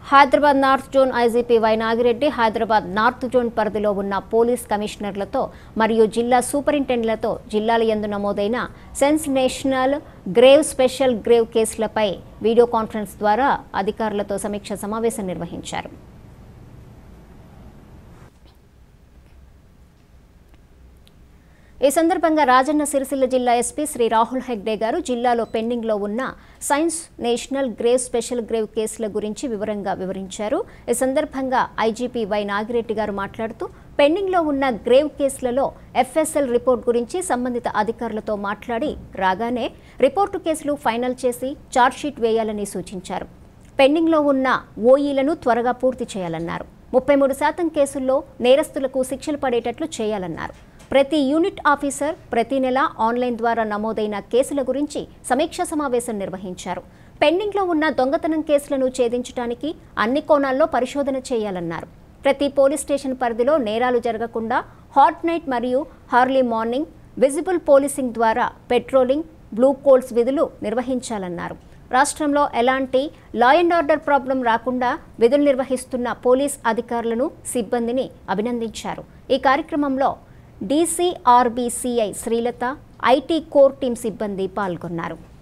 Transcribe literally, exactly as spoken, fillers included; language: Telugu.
Hyderabad north zone IGP Y Nagireddy Hyderabad north zone పరిధిలో ఉన్న పోలీస్ కమిషనర్లతో మరియు జిల్లా సూపరింటెండెంట్లతో జిల్లాల యందు నమోదైన సెన్సేషనల్ గ్రేవ్ స్పెషల్ గ్రేవ్ కేసులపై వీడియో కాన్ఫరెన్స్ ద్వారా అధికారులతో సమీక్ష సమావేశం నిర్వహించారు. ఈ సందర్భంగా రాజన్న సిరిసిల్ల జిల్లా ఎస్పీ శ్రీ రాహుల్ హెగ్డే గారు జిల్లాలో పెండింగ్ లో ఉన్న sensational grave special grave కేసుల గురించి వివరంగా వివరించారు. ఈ సందర్భంగా ఐజీపీ వై నాగిరెడ్డి గారు మాట్లాడుతూ పెండింగ్ లో ఉన్న గ్రేవ్ కేసులలో ఎఫ్ఎస్ఎల్ రిపోర్ట్ గురించి సంబంధిత అధికారులతో మాట్లాడి రాగానే రిపోర్టు కేసులు ఫైనల్ చేసి ఛార్జ్షీట్ వేయాలని సూచించారు. పెండింగ్ లో ఉన్న ఓఈలను త్వరగా పూర్తి చేయాలన్నారు. ముప్పై మూడు శాతం కేసుల్లో నేరస్తులకు శిక్షలు పడేటట్లు చేయాలన్నారు. ప్రతి యూనిట్ ఆఫీసర్ ప్రతి నెల ఆన్లైన్ ద్వారా నమోదైన కేసుల గురించి సమీక్షా సమావేశం నిర్వహించారు. పెండింగ్లో ఉన్న దొంగతనం కేసులను ఛేదించడానికి అన్ని కోణాల్లో పరిశోధన చేయాలన్నారు. ప్రతి పోలీస్ స్టేషన్ పరిధిలో నేరాలు జరగకుండా హాట్ నైట్ మరియు హర్లీ మార్నింగ్ విజిబుల్ పోలీసింగ్ ద్వారా పెట్రోలింగ్, బ్లూ కోల్స్ విధులు నిర్వహించాలన్నారు. రాష్ట్రంలో ఎలాంటి లా అండ్ ఆర్డర్ ప్రాబ్లం రాకుండా విధులు నిర్వహిస్తున్న పోలీస్ అధికారులను, సిబ్బందిని అభినందించారు. ఈ కార్యక్రమంలో DCRB CI Srilatha, IT core team సిబ్బంది పాల్గొన్నారు.